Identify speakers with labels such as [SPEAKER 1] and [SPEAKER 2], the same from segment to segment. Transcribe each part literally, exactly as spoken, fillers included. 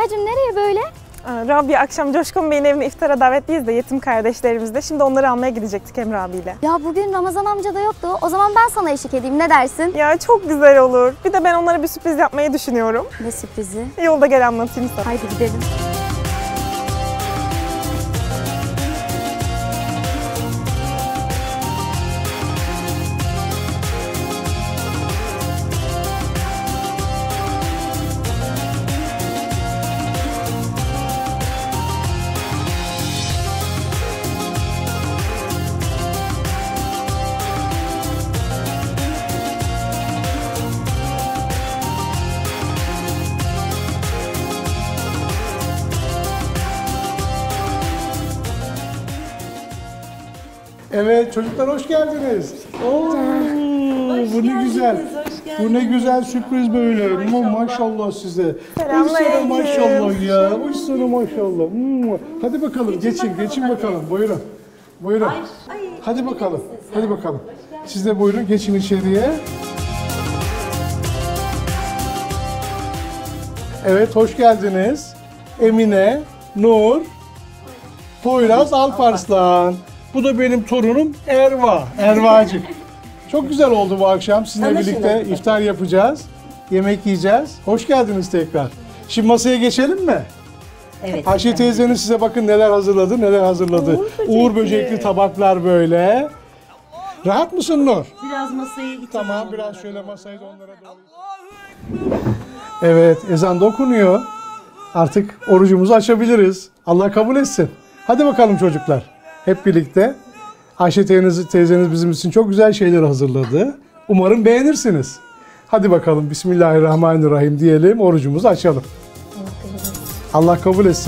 [SPEAKER 1] Feyda'cığım nereye böyle?
[SPEAKER 2] Rabia, akşam Coşkun Bey'in evine iftara davetliyiz de yetim kardeşlerimizle. Şimdi onları almaya gidecektik Emre abiyle.
[SPEAKER 1] Ya bugün Ramazan amca da yoktu. O zaman ben sana eşlik edeyim, ne dersin?
[SPEAKER 2] Ya çok güzel olur. Bir de ben onlara bir sürpriz yapmayı düşünüyorum.
[SPEAKER 1] Ne sürprizi?
[SPEAKER 2] Yolda gel anlatayım sana.
[SPEAKER 1] Haydi gidelim.
[SPEAKER 3] Evet çocuklar hoş geldiniz. Oo, bu ne güzel. Bu ne güzel sürpriz böyle. Ma maşallah size.
[SPEAKER 2] Selamünaleyküm.
[SPEAKER 3] Maşallah ya. Hoş sana maşallah. Hadi bakalım geçin geçin bakalım. Buyurun. Buyurun. Hadi bakalım. Hadi bakalım. Siz de buyurun geçin içeriye. Evet hoş geldiniz. Emine, Nur, Poyraz, Alparslan. Bu da benim torunum Erva, Ervacık. Çok güzel oldu bu akşam. Sizinle birlikte iftar yapacağız. Yemek yiyeceğiz. Hoş geldiniz tekrar. Şimdi masaya geçelim mi?
[SPEAKER 4] Evet.
[SPEAKER 3] Ayşe teyzeniz size bakın neler hazırladı, neler hazırladı. Uğur böcekli, Uğur böcekli tabaklar böyle. Rahat mısın Nur?
[SPEAKER 4] Biraz masayı itelim.
[SPEAKER 3] Tamam, biraz şöyle masayı da onlara doğru. Evet, ezan da okunuyor. Artık orucumuzu açabiliriz. Allah kabul etsin. Hadi bakalım çocuklar. Hep birlikte. Ayşe teyzeniz, teyzeniz bizim için çok güzel şeyler hazırladı. Umarım beğenirsiniz. Hadi bakalım Bismillahirrahmanirrahim diyelim, orucumuzu açalım. Allah kabul etsin.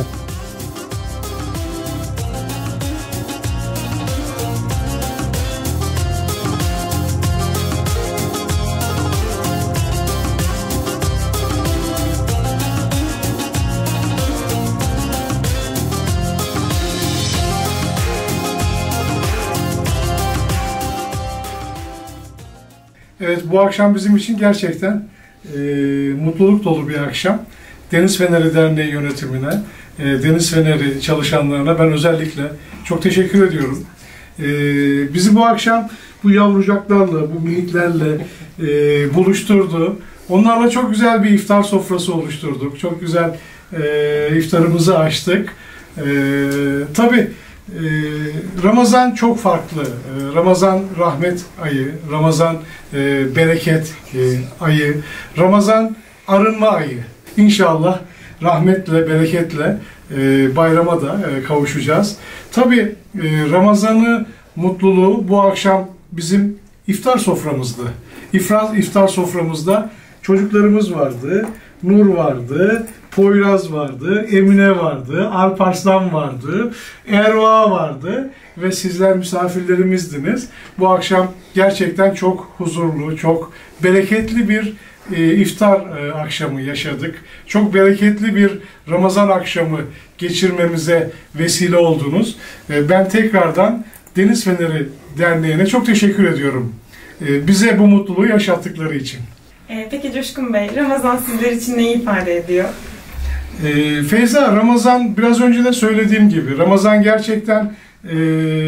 [SPEAKER 3] Evet, bu akşam bizim için gerçekten e, mutluluk dolu bir akşam. Deniz Feneri Derneği yönetimine, e, Deniz Feneri çalışanlarına ben özellikle çok teşekkür ediyorum. E, bizi bu akşam bu yavrucaklarla, bu miniklerle e, buluşturdu. Onlarla çok güzel bir iftar sofrası oluşturduk. Çok güzel e, iftarımızı açtık. E, tabii Ee, Ramazan çok farklı. Ee, Ramazan rahmet ayı, Ramazan e, bereket e, ayı, Ramazan arınma ayı. İnşallah rahmetle, bereketle e, bayrama da e, kavuşacağız. Tabii e, Ramazan'ı, mutluluğu bu akşam bizim iftar soframızdı. İftar, iftar soframızda çocuklarımız vardı, Nur vardı, Poyraz vardı, Emine vardı, Alparslan vardı, Erva vardı ve sizler misafirlerimizdiniz. Bu akşam gerçekten çok huzurlu, çok bereketli bir e, iftar e, akşamı yaşadık. Çok bereketli bir Ramazan akşamı geçirmemize vesile oldunuz. E, ben tekrardan Deniz Feneri Derneği'ne çok teşekkür ediyorum. E, bize bu mutluluğu yaşattıkları için.
[SPEAKER 2] Ee, peki Coşkun Bey, Ramazan sizler için neyi ifade ediyor?
[SPEAKER 3] Ee, Feyza, Ramazan biraz önce de söylediğim gibi, Ramazan gerçekten e,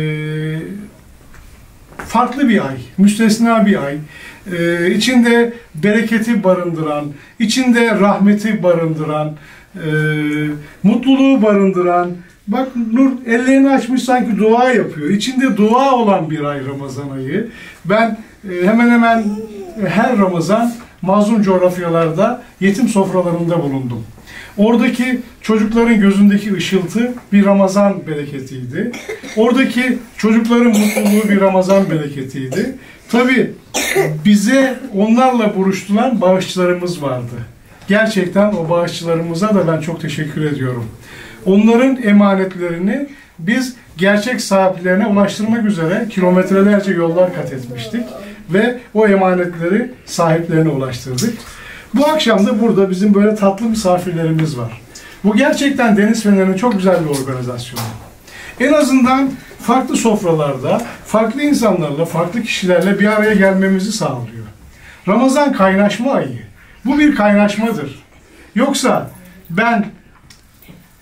[SPEAKER 3] farklı bir ay, müstesna bir ay. Ee, içinde bereketi barındıran, içinde rahmeti barındıran, e, mutluluğu barındıran. Bak Nur ellerini açmış sanki dua yapıyor. İçinde dua olan bir ay Ramazan ayı. Ben e, hemen hemen her Ramazan mazlum coğrafyalarda yetim sofralarında bulundum. Oradaki çocukların gözündeki ışıltı bir Ramazan bereketiydi. Oradaki çocukların mutluluğu bir Ramazan bereketiydi. Tabii bize onlarla buluşturan bağışçılarımız vardı. Gerçekten o bağışçılarımıza da ben çok teşekkür ediyorum. Onların emanetlerini biz gerçek sahiplerine ulaştırmak üzere kilometrelerce yollar kat etmiştik ve o emanetleri sahiplerine ulaştırdık. Bu akşam da burada bizim böyle tatlı misafirlerimiz var. Bu gerçekten Deniz Feneri'nin çok güzel bir organizasyonu. En azından farklı sofralarda, farklı insanlarla, farklı kişilerle bir araya gelmemizi sağlıyor. Ramazan kaynaşma ayı. Bu bir kaynaşmadır. Yoksa ben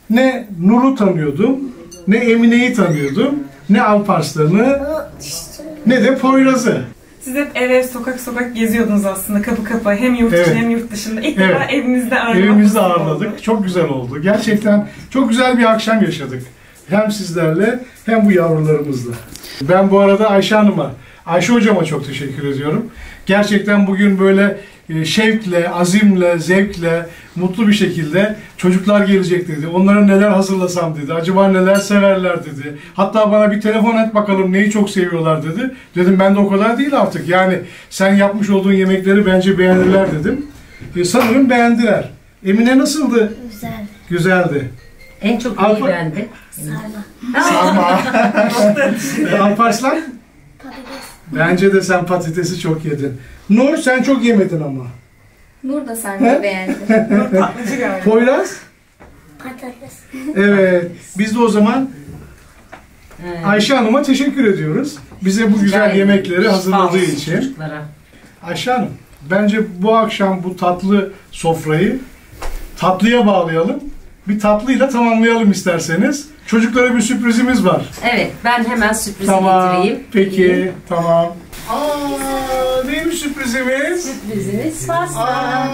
[SPEAKER 3] ne Nur'u tanıyordum, ne Emine'yi tanıyordum, ne Alparslan'ı, ne de Poyraz'ı.
[SPEAKER 2] Siz hep ev ev sokak sokak geziyordunuz aslında kapı kapı hem yurt içi
[SPEAKER 3] Evet.
[SPEAKER 2] hem yurt dışında. İlk
[SPEAKER 3] Evet.
[SPEAKER 2] defa evinizde ağırlamak.
[SPEAKER 3] Evimizde
[SPEAKER 2] nasip oldu.
[SPEAKER 3] ağırladık. Çok güzel oldu. Gerçekten çok güzel bir akşam yaşadık. Hem sizlerle hem bu yavrularımızla. Ben bu arada Ayşe Hanım'a, Ayşe Hocama çok teşekkür ediyorum. Gerçekten bugün böyle e, şevkle, azimle, zevkle, mutlu bir şekilde çocuklar gelecek dedi. Onlara neler hazırlasam dedi. Acaba neler severler dedi. Hatta bana bir telefon et bakalım neyi çok seviyorlar dedi. Dedim ben de o kadar değil artık. Yani sen yapmış olduğun yemekleri bence beğenirler dedim. E, sanırım beğendiler. Emine nasıldı?
[SPEAKER 1] Güzel.
[SPEAKER 3] Güzeldi.
[SPEAKER 4] En çok
[SPEAKER 3] Alfa-
[SPEAKER 4] neyi beğendi?
[SPEAKER 3] Sarma. E, Alparslan?
[SPEAKER 1] Patates.
[SPEAKER 3] Bence de sen patatesi çok yedin. Nur sen çok yemedin ama.
[SPEAKER 1] Nur da
[SPEAKER 3] He?
[SPEAKER 1] sarmayı beğendi.
[SPEAKER 2] Tatlıcı galiba.
[SPEAKER 3] Poyraz?
[SPEAKER 1] Patates.
[SPEAKER 3] Evet. Biz de o zaman
[SPEAKER 4] Ee,
[SPEAKER 3] Ayşe Hanım'a teşekkür ediyoruz. Bize bu güzel
[SPEAKER 4] rica
[SPEAKER 3] yemekleri
[SPEAKER 4] ederim.
[SPEAKER 3] hazırladığı
[SPEAKER 4] Şifa olsun
[SPEAKER 3] için.
[SPEAKER 4] çocuklara.
[SPEAKER 3] Ayşe Hanım, bence bu akşam bu tatlı sofrayı tatlıya bağlayalım. Bir tatlıyla tamamlayalım isterseniz. Çocuklara bir sürprizimiz var.
[SPEAKER 4] Evet, ben hemen sürprizi
[SPEAKER 3] Tamam.
[SPEAKER 4] getireyim.
[SPEAKER 3] Peki, tamam. Aa, neymiş sürprizimiz?
[SPEAKER 4] Sürpriziniz pasta.
[SPEAKER 3] Aa,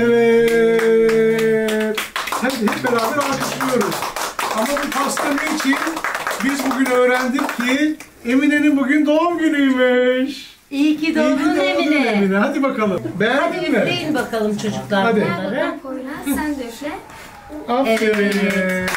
[SPEAKER 3] evet. Hadi hep beraber alkışlıyoruz. Ama bu pasta ne için? Biz bugün öğrendik ki Emine'nin bugün doğum günüymüş.
[SPEAKER 4] İyi ki
[SPEAKER 3] İyi ki
[SPEAKER 4] doğdun
[SPEAKER 3] doğdun
[SPEAKER 4] Emine.
[SPEAKER 3] Emine. Hadi bakalım.
[SPEAKER 4] Hadi
[SPEAKER 3] Beğendin mi?
[SPEAKER 4] üfleyin bakalım çocuklar
[SPEAKER 3] Hadi.
[SPEAKER 4] bunları.
[SPEAKER 1] Poyraz sen de üfle.
[SPEAKER 3] Aferin.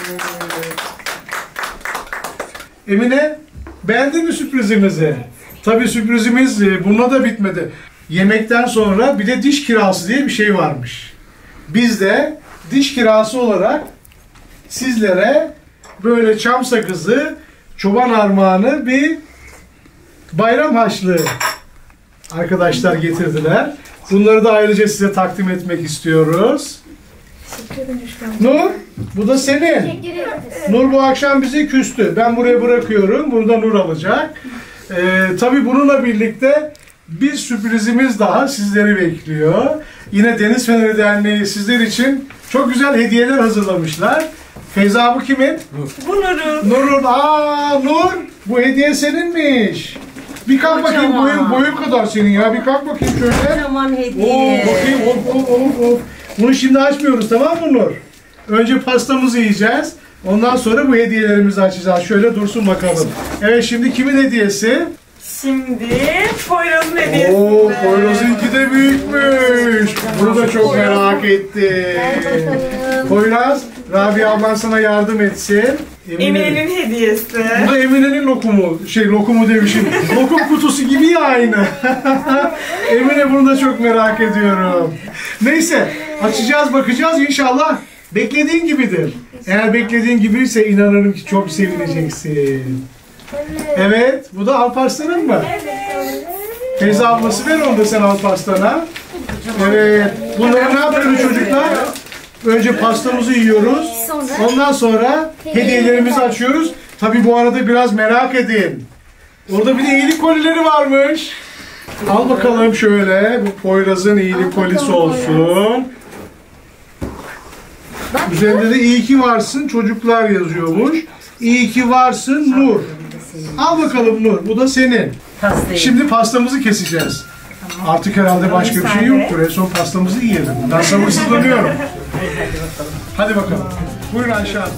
[SPEAKER 3] Emine, beğendin mi sürprizimizi? Tabii sürprizimiz e, bununla da bitmedi. Yemekten sonra bir de diş kirası diye bir şey varmış. Biz de diş kirası olarak sizlere böyle çam sakızı, çoban armağanı bir bayram harçlığı arkadaşlar getirdiler. Bunları da ayrıca size takdim etmek istiyoruz. Nur, bu da senin. Nur bu akşam bize küstü. Ben buraya bırakıyorum. Burada Nur alacak. Ee, tabii bununla birlikte bir sürprizimiz daha sizleri bekliyor. Yine Deniz Feneri Derneği sizler için çok güzel hediyeler hazırlamışlar. Feyza bu kimin?
[SPEAKER 2] Bu Nur'un.
[SPEAKER 3] Nur'un. Aa Nur, bu hediye seninmiş. Bir kalk bakayım,
[SPEAKER 4] Kocaman.
[SPEAKER 3] boyun, boyun kadar senin ya. Bir kalk bakayım şöyle.
[SPEAKER 4] Aman
[SPEAKER 3] Oo,
[SPEAKER 4] hediye.
[SPEAKER 3] bakayım, of, of, of, of. Bunu şimdi açmıyoruz, tamam mı Nur? Önce pastamızı yiyeceğiz. Ondan sonra bu hediyelerimizi açacağız. Şöyle dursun bakalım. Evet, şimdi kimin hediyesi?
[SPEAKER 2] Şimdi Poyraz'ın hediyesi.
[SPEAKER 3] Oo, Poyraz'ınki de büyükmüş. Bunu da çok merak ettim. Poyraz, Rabia ablan sana yardım etsin.
[SPEAKER 2] Emine'nin hediyesi.
[SPEAKER 3] Bu da Emine'nin lokumu. Şey, lokumu demişim. Lokum kutusu gibi ya aynı. Emine, bunu da çok merak ediyorum. Neyse, açacağız, bakacağız. İnşallah beklediğin gibidir. Eğer beklediğin gibiyse inanırım ki çok sevineceksin. Evet, bu da Alparslan'ın mı? Teyze ablası, ver onu da sen Alparslan'a. Evet, bunları ne yapıyoruz çocuklar? Önce pastamızı yiyoruz. Ondan sonra hediyelerimizi açıyoruz. Tabii bu arada biraz merak edin. Orada bir de iyilik kolileri varmış. Al bakalım şöyle. Bu Poyraz'ın iyilik kolisi olsun. Üzerinde de iyi ki varsın çocuklar yazıyormuş. İyi ki varsın Nur. Al bakalım Nur. Bu da senin.
[SPEAKER 4] Pastayı.
[SPEAKER 3] Şimdi pastamızı keseceğiz. Artık herhalde başka bir şey yoktur. En son pastamızı yiyelim. Ben sabırsızlanıyorum. Hadi bakalım. Buyurun Ayşe Hanım.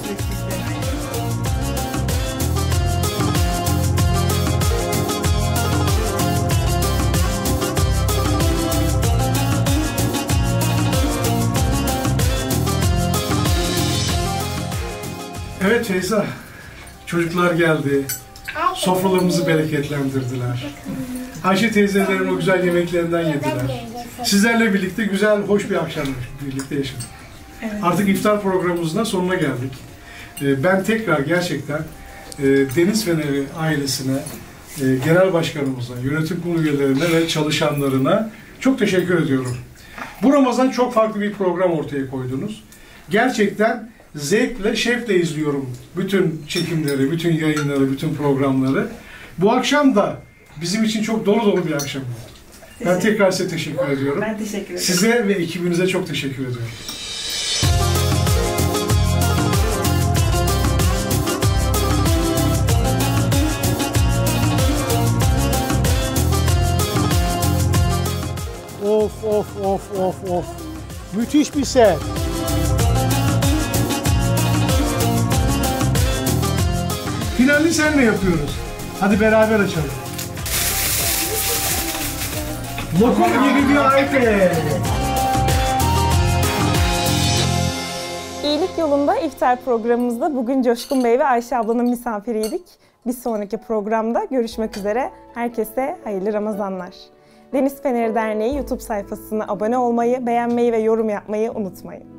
[SPEAKER 3] Evet Feyza, çocuklar geldi. Sofralarımızı bereketlendirdiler. Ayşe teyzelerin o güzel yemeklerinden yediler. Sizlerle birlikte güzel, hoş bir akşam birlikte yaşadık.
[SPEAKER 2] Evet.
[SPEAKER 3] Artık iftar programımızın sonuna geldik. Ee, Ben tekrar gerçekten e, Deniz Feneri ailesine, e, genel başkanımıza, yönetim kurulu üyelerine ve çalışanlarına çok teşekkür ediyorum. Bu Ramazan çok farklı bir program ortaya koydunuz. Gerçekten zevkle, şevkle izliyorum bütün çekimleri, bütün yayınları, bütün programları. Bu akşam da bizim için çok dolu dolu bir akşam oldu. Ben tekrar size teşekkür ediyorum.
[SPEAKER 2] Ben teşekkür ederim.
[SPEAKER 3] Size ve ekibinize çok teşekkür ediyorum.
[SPEAKER 5] müthiş bir set.
[SPEAKER 3] Finalini senle yapıyoruz. Hadi beraber açalım. Lokum gibi bir iPad.
[SPEAKER 2] İyilik Yolunda iftar programımızda bugün Coşkun Bey ve Ayşe ablanın misafiriydik. Bir sonraki programda görüşmek üzere. Herkese hayırlı Ramazanlar. Deniz Feneri Derneği YouTube sayfasına abone olmayı, beğenmeyi ve yorum yapmayı unutmayın.